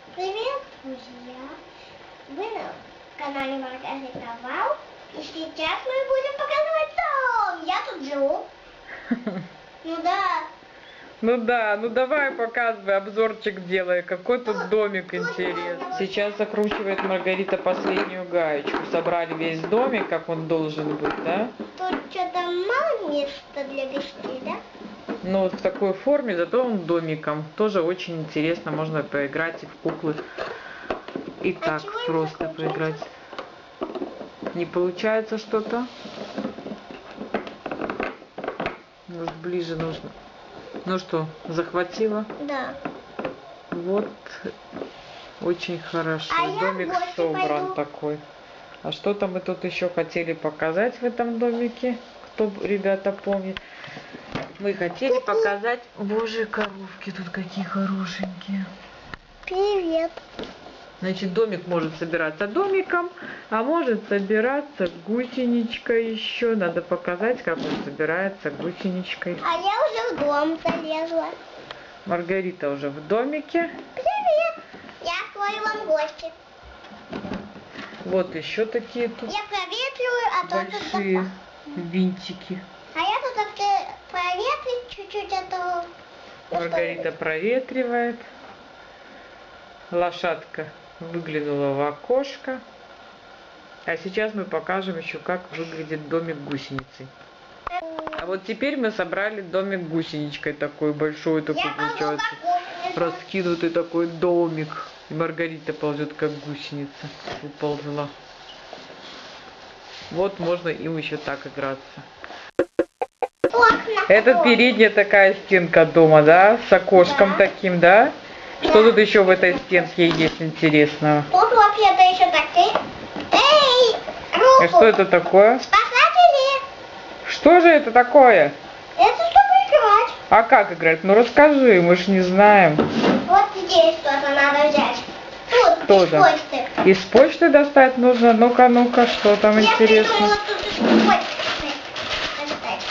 Привет, друзья! Вы на канале Маргарита Вау. И сейчас мы будем показывать дом. Я тут живу. Ну да. Ну да, ну давай показывай, обзорчик делай. Какой тут домик интересный. Сейчас закручивает Маргарита последнюю гаечку. Собрали весь домик, как он должен быть, да? Тут что-то мало места для гостей, да? Ну вот в такой форме, зато он домиком. Тоже очень интересно, можно поиграть и в куклы. И так просто поиграть. Не получается что-то? Может, ближе нужно. Ну что, захватила? Да. Вот. Очень хорошо. А я Домик в гости собран пойду. такой. А что-то мы тут еще хотели показать в этом домике. Кто, ребята, помнит? Мы хотели показать... Боже, коровки тут какие хорошенькие. Привет. Значит, домик может собираться домиком, а может собираться гусеничкой еще. Надо показать, как он собирается гусеничкой. А я уже в дом залезла. Маргарита уже в домике. Привет. Я открою вам гости. Вот еще такие тут Я проветриваю, а то тут... большие винтики. А я тут проветрить чуть-чуть этого. Маргарита проветривает. Лошадка выглянула в окошко. А сейчас мы покажем еще, как выглядит домик гусеницы. А вот теперь мы собрали домик гусеничкой такой большой, такой получается раскинутый такой домик. И Маргарита ползет как гусеница, уползла. Вот можно им еще так играться. Это передняя такая стенка дома, да? С окошком таким, да? Что тут еще в этой стенке есть интересного? Тут вообще-то еще такие. Эй, руку. А что это такое? Спасатели. Что же это такое? Это чтобы играть. А как играть? Ну расскажи, мы ж не знаем. Вот здесь что-то надо взять. Тут, Тоже. из почты. Из почты достать нужно? Ну-ка, ну-ка, что там Я интересно? придумала тут из почты достать.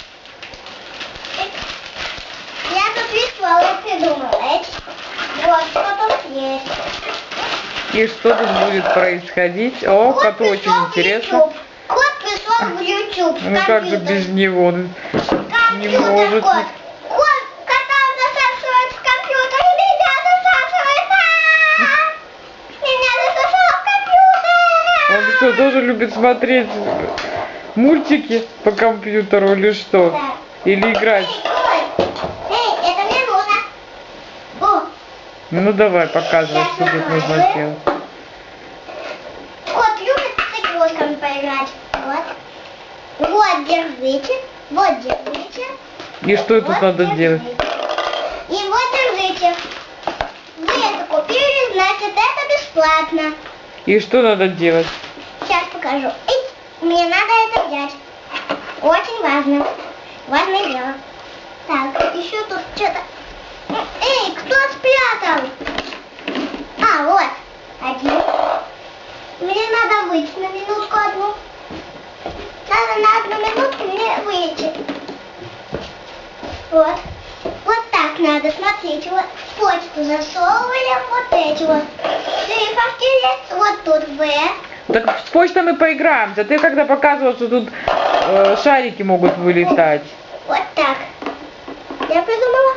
Я тут весело придумала. Вот, что тут есть. И что тут будет происходить? О, Кот коту очень пришел в интересно. YouTube. Кот пришел в YouTube. Ну как же без него? Не Компьютер, может. кот. Кот, кота засасывает в компьютер, и меня засасывает. Меня засосал в компьютер. Он что, тоже любит смотреть мультики по компьютеру или что? Да. Или играть? Эй, это мне нужно. О, Ну давай, показывай, что тут нужно сделать. кот любит с игрушками поиграть. Вот. Вот, держите. Вот, держите. И что тут Вот, надо держите. делать? И вот, держите. Вы это купили, значит, это бесплатно. И что надо делать? Сейчас покажу. Эй, мне надо это взять. Очень важно. Важное дело. Так, еще тут что-то. Эй, кто спрятал? А, вот. Один. Мне надо выйти на минутку одну. Надо на одну минутку мне выйти. Вот. Вот так надо, смотрите. Вот в почту засовывали вот эти вот. Циферки вот тут В. Так с почтой мы поиграемся. Ты когда показывал, что тут шарики могут вылетать. Вот так. Я придумала.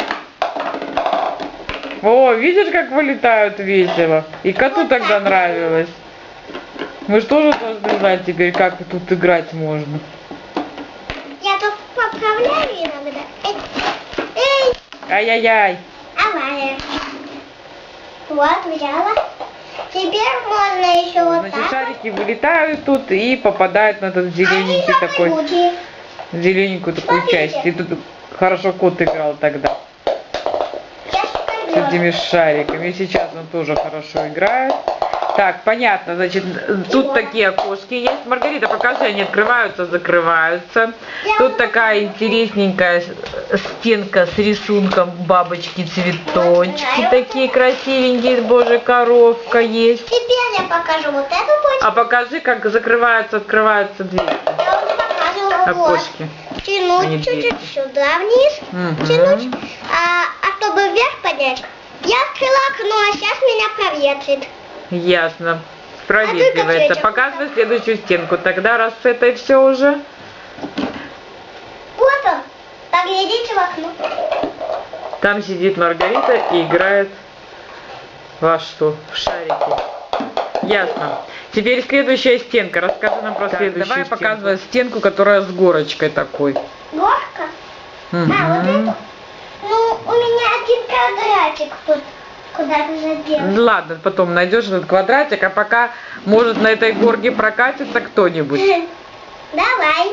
О, видишь, как вылетают весело? И коту Вот тогда так. нравилось. Мы же тоже должны знать теперь, как тут играть можно. Я тут поправляю иногда. Эй, Ай-яй-яй. авария. Вот, взяла. Теперь можно еще вот Значит, так. шарики вылетают тут и попадают на этот зелененький Они такой, маленькие. зелененькую такую Смотрите. часть. И тут хорошо кот играл тогда Сейчас с пойдем. этими шариками. И сейчас он тоже хорошо играет. Так, понятно, значит, тут такие окошки есть. Маргарита, покажи, они открываются, закрываются. Тут такая интересненькая стенка с рисунком бабочки, цветочки такие красивенькие. Боже, коровка есть. Теперь я покажу вот эту почту. А покажи, как закрываются, открываются двери. Я уже показывала. Окошки. Вот. Тянуть чуть-чуть сюда вниз. Мгм. Тянуть. А чтобы вверх поднять, я открыла окно, а сейчас меня проветрит. Ясно. Проветривается. свеча. Показывай следующую стенку. Тогда раз с этой все уже. Вот он. Поглядите в окно. Там сидит Маргарита и играет во что? В шарики. Ясно. Теперь следующая стенка. Расскажи нам про следующую давай стенку. Показывай стенку, которая с горочкой такой. Горка? Мгм. А, вот это? Ну, у меня один квадратик тут куда-то задел. Ладно, потом найдешь этот квадратик, а пока, может, на этой горке прокатится кто-нибудь. Давай.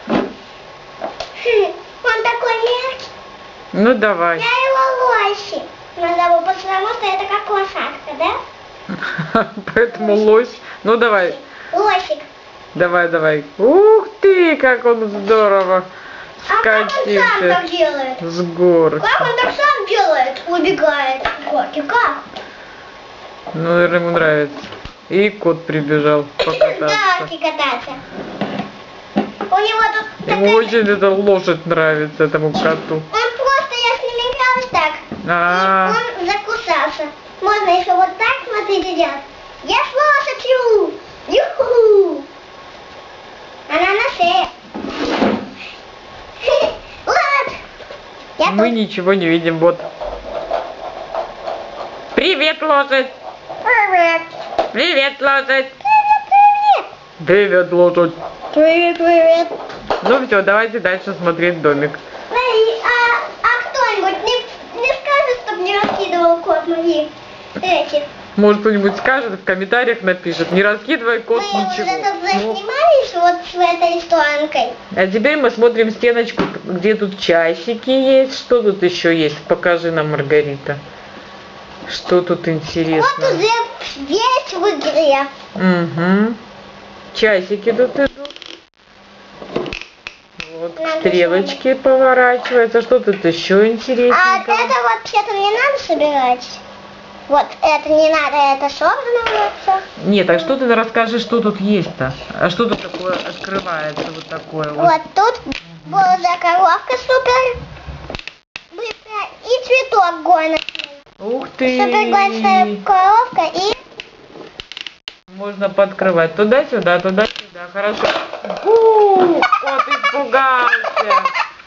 Он такой мягкий. Ну давай. Я его Лоси назову, потому что это как лошадка, да? Поэтому лось. Ну давай. Лосик. Давай. Ух ты, как он здорово А как он сам скатился так делает? с горки. Как он так сам делает? Убегает с горки. Как? Ну, наверное, ему нравится. И кот прибежал С покататься. горки кататься. У него тут Ему такая... очень эта лошадь нравится, этому коту. Он просто, я с ним игралась так, А, и он закусался. Можно еще вот так, смотрите, делать. Я с лошадью! Юху! Она на шее. Вот! Я мы тут. ничего не видим, вот. Привет, лошадь! Привет! Привет, лошадь! Привет! Привет, лошадь! Привет! Ну все, давайте дальше смотреть домик. Эй, а кто-нибудь не скажет, чтобы не раскидывал кот мои эти? Может, кто-нибудь скажет, в комментариях напишет. Не раскидывай кот Мы ничего. уже тут Ну, заснимались вот с этой стоянкой. а теперь мы смотрим стеночку, где тут часики есть. Что тут еще есть? Покажи нам, Маргарита. Что тут Вот интересно? уже весь в игре. Угу. Часики тут идут. Вот Надо стрелочки поворачиваются. Что тут еще А интересненького? это вообще-то не надо собирать. Вот это не надо, это собрано вот всё. Нет, а что ты расскажи, что тут есть-то? А что тут такое открывается вот такое вот? Вот тут была коровка супер быстрая и цветок горный. Ух ты! Супер горная коровка и Можно подкрывать туда-сюда, туда-сюда. Хорошо. Кот испугался.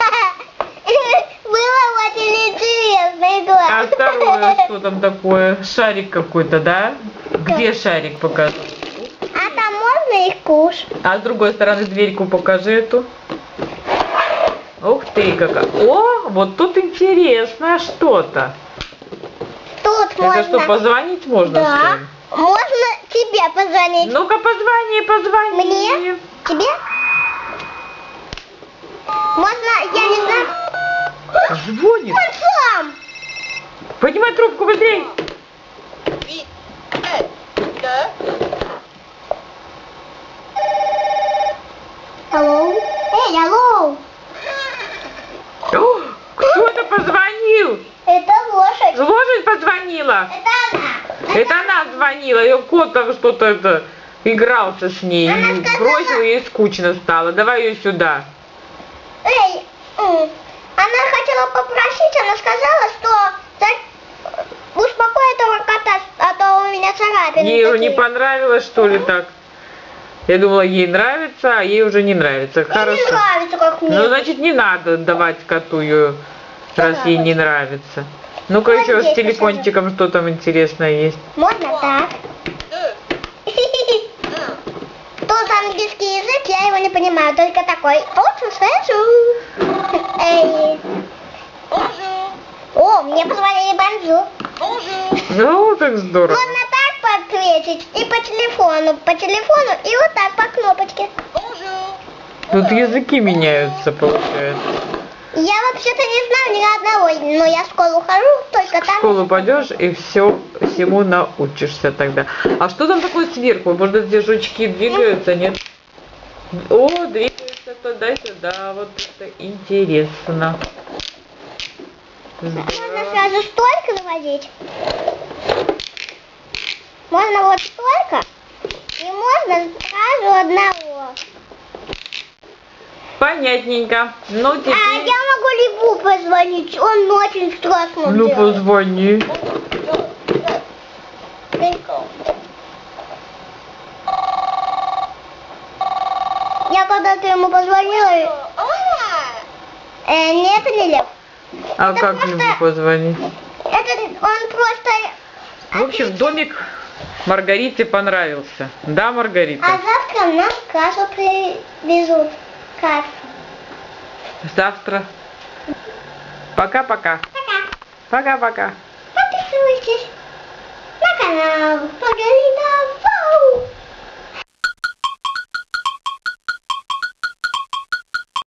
было очень интересно игра. А второе, что там такое? Шарик какой-то, да? Где шарик, покажи? А там можно их кушать? А с другой стороны дверьку покажи эту. Ух ты, какая. О, вот тут интересно что-то. Тут Это можно. что, позвонить можно, Да. что ли? Можно тебе позвонить? Ну-ка, позвони. Мне? Тебе? Можно, я не знаю. Звонит. Он сам. Поднимай трубку быстрей. Алло? Эй, алло. О, кто-то позвонил. Это лошадь. Лошадь позвонила. Это она. Это она звонила. Ее кот там что-то игрался с ней. Она И сказала- бросил, ей скучно стало. Давай ее сюда. Эй, она хотела попросить, она сказала, что успокой этого кота, а то у меня царапины Ей уже не такие. понравилось, что ли, так? Я думала, ей нравится, а ей уже не нравится. Ей не Хорошо. нравится, как мне. Ну, значит, не надо давать коту ее, раз ей не нравится. Ну-ка Вот еще с здесь телефончиком что там интересное есть. Можно так? Тут английский язык, я его не понимаю, только такой. Эй. О, мне позвонили бонжур. Ну, так здорово. Можно так подсветить и по телефону и вот так по кнопочке. Тут языки меняются, получается. Я вообще-то не знаю ни одного, но я в школу хожу, только В там... школу пойдешь и всему научишься тогда. А что там такое сверху? Может, эти жучки двигаются, нет? О, двигаются туда-сюда. Вот это интересно. Можно Здорово. сразу столько заводить. Можно вот столько. И можно сразу одного. Понятненько. Ну, А теперь... я могу Лигу позвонить, он очень страшно Ну, делает. позвони. ему позвонила. Нет, это не Лев. А Это как просто- ему позвонить? Это он просто... В общем, домик Маргарите понравился. Да, Маргарита? А завтра нам кашу привезут. Кашу. Завтра. Пока-пока. Пока. Пока-пока. Подписывайтесь на канал Маргарита